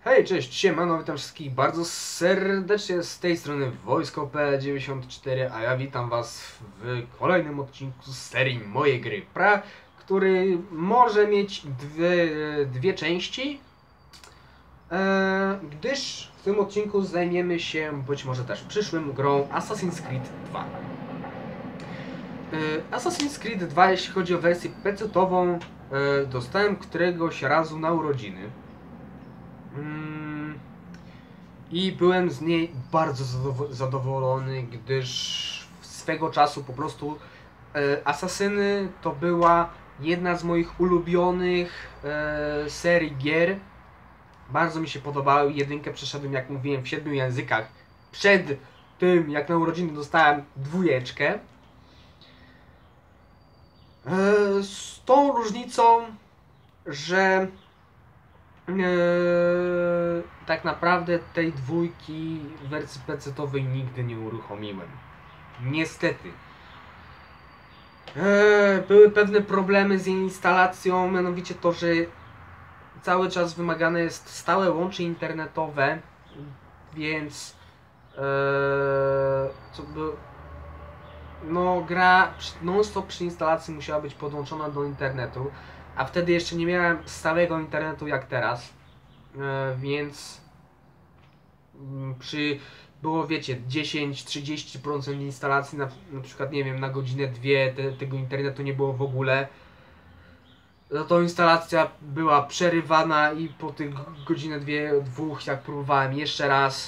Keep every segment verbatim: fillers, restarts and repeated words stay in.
Hej, cześć, siemano, witam wszystkich bardzo serdecznie z tej strony Wojsko P dziewięćdziesiąt cztery, a ja witam was w kolejnym odcinku z serii Moje Gry Pra, który może mieć dwie, dwie części, e, gdyż w tym odcinku zajmiemy się, być może też przyszłym, grą Assassin's Creed dwa. E, Assassin's Creed dwa, jeśli chodzi o wersję pecetową, e, dostałem któregoś razu na urodziny. I byłem z niej bardzo zadowolony, gdyż swego czasu po prostu e, Asasyny to była jedna z moich ulubionych e, serii gier. Bardzo mi się podobały. Jedynkę przeszedłem, jak mówiłem, w siedmiu językach. Przed tym, jak na urodziny dostałem dwójeczkę. E, z tą różnicą, że Eee, tak naprawdę tej dwójki w wersji pecetowej nigdy nie uruchomiłem. Niestety. Eee, były pewne problemy z jej instalacją, mianowicie to, że cały czas wymagane jest stałe łącze internetowe, więc eee, co by, no gra non-stop przy instalacji musiała być podłączona do internetu. A wtedy jeszcze nie miałem stałego internetu jak teraz, e, więc przy było, wiecie, dziesięć do trzydziestu procent instalacji, na, na przykład, nie wiem, na godzinę, dwie te, tego internetu nie było w ogóle. No to instalacja była przerywana i po tych godzinę, dwie, dwóch, jak próbowałem jeszcze raz,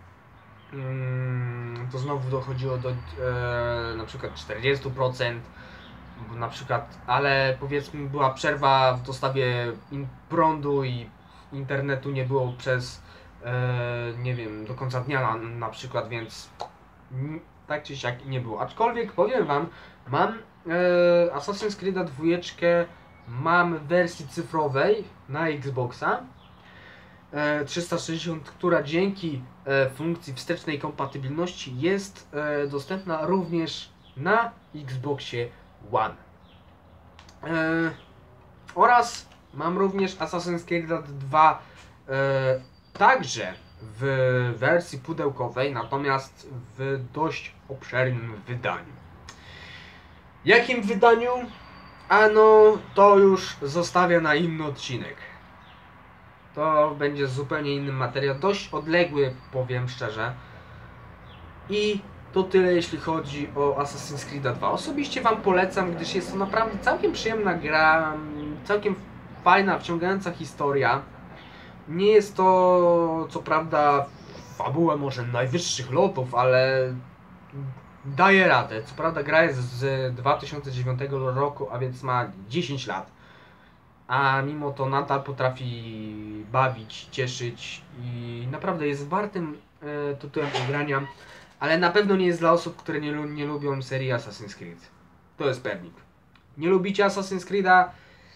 mm, to znowu dochodziło do e, na przykład czterdziestu procent. Na przykład, ale powiedzmy była przerwa w dostawie in prądu i internetu nie było przez e, nie wiem, do końca dnia na, na przykład, więc m, tak czy siak nie było. Aczkolwiek powiem wam, mam e, Assassin's Creed'a dwójeczkę, mam w wersji cyfrowej na Xboxa e, trzysta sześćdziesiąt, która dzięki e, funkcji wstecznej kompatybilności jest e, dostępna również na Xboxie One. Eee, oraz mam również Assassin's Creed dwa e, także w wersji pudełkowej, natomiast w dość obszernym wydaniu. Jakim wydaniu? Ano, to już zostawię na inny odcinek. To będzie zupełnie inny materiał, dość odległy, powiem szczerze. I to tyle, jeśli chodzi o Assassin's Creed dwa. Osobiście wam polecam, gdyż jest to naprawdę całkiem przyjemna gra, całkiem fajna, wciągająca historia. Nie jest to, co prawda, fabuła może najwyższych lotów, ale daje radę. Co prawda gra jest z dwa tysiące dziewiątego roku, a więc ma dziesięć lat. A mimo to nadal potrafi bawić, cieszyć i naprawdę jest wartym e, tytułem grania. Ale na pewno nie jest dla osób, które nie, nie lubią serii Assassin's Creed. To jest pewnik. Nie lubicie Assassin's Creed'a,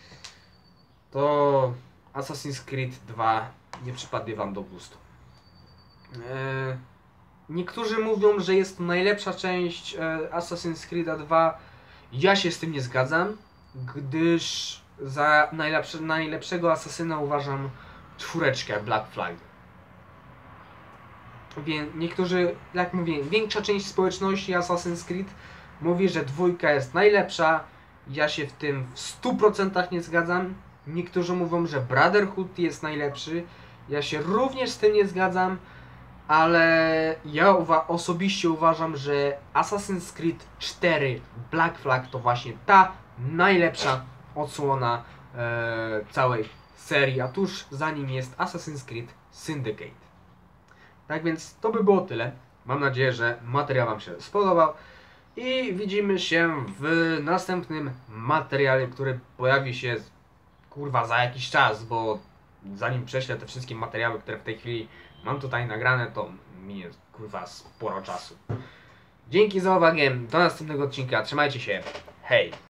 to Assassin's Creed dwa nie przypadnie wam do gustu. Eee, niektórzy mówią, że jest to najlepsza część e, Assassin's Creed'a dwa. Ja się z tym nie zgadzam, gdyż za najlepsze, najlepszego asasyna uważam czwóreczkę Black Flag. Więc niektórzy, jak mówię, większa część społeczności Assassin's Creed mówi, że dwójka jest najlepsza. Ja się w tym w stu procentach nie zgadzam. Niektórzy mówią, że Brotherhood jest najlepszy. Ja się również z tym nie zgadzam. Ale ja uwa osobiście uważam, że Assassin's Creed cztery Black Flag to właśnie ta najlepsza odsłona e, całej serii. A tuż za nim jest Assassin's Creed Syndicate. Tak więc to by było tyle. Mam nadzieję, że materiał wam się spodobał. I widzimy się w następnym materiale, który pojawi się kurwa za jakiś czas, bo zanim prześlę te wszystkie materiały, które w tej chwili mam tutaj nagrane, to minie kurwa sporo czasu. Dzięki za uwagę. Do następnego odcinka. Trzymajcie się. Hej!